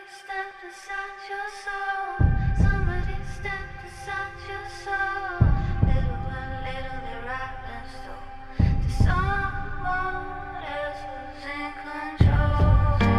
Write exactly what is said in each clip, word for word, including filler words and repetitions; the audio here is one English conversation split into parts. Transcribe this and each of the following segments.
stepped inside your soul. Somebody stepped inside your soul. Little by little they robbed and stole. To someone else was in control.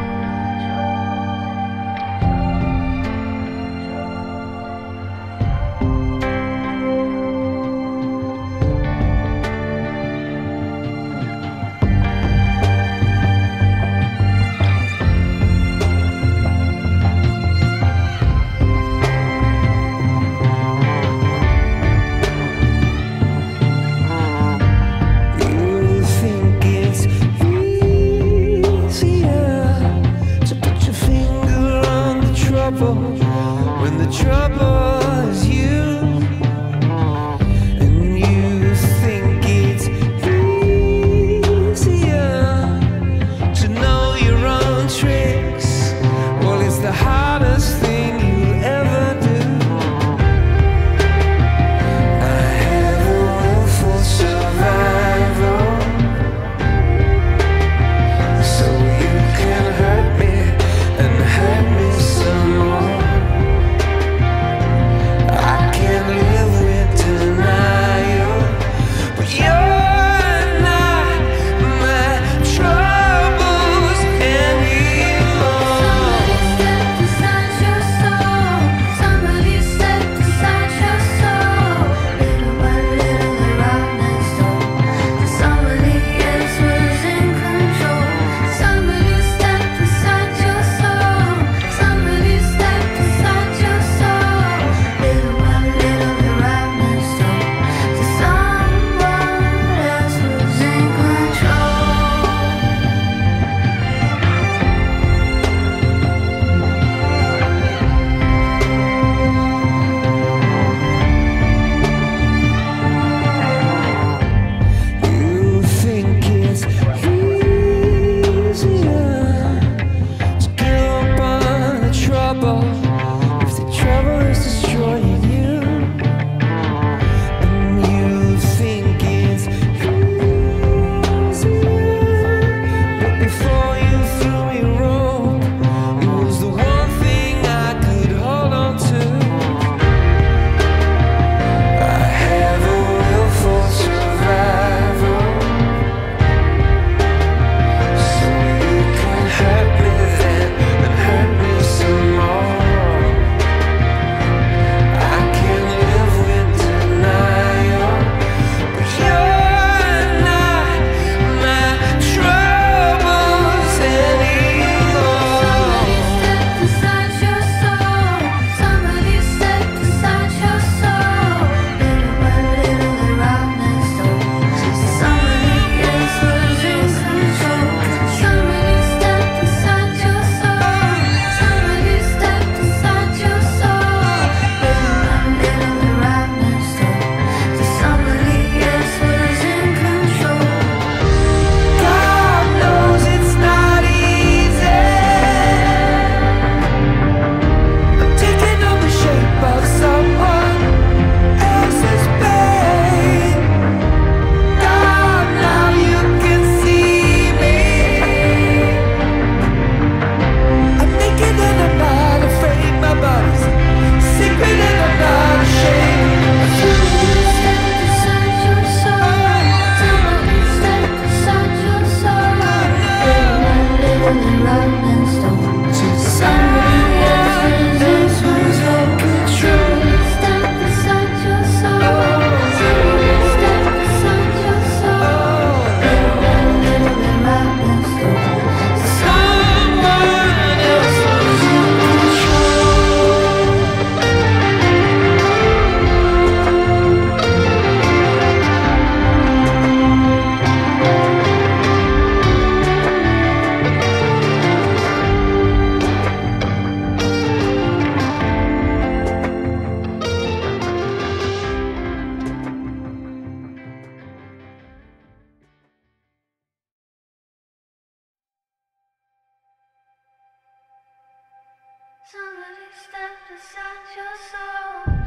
When the trouble is you, and you think it's easier to know your own tricks, well, it's the hardest thing you'll ever do. I have a will for survival, so you can hurt me and hurt me some more. If the trouble is destroying you, and you think it's easier, but before you threw me a rope, it was the one thing I could hold on to. I have a will for survival, so you can hurt me then and hurt me some more. Somebody stepped inside your soul.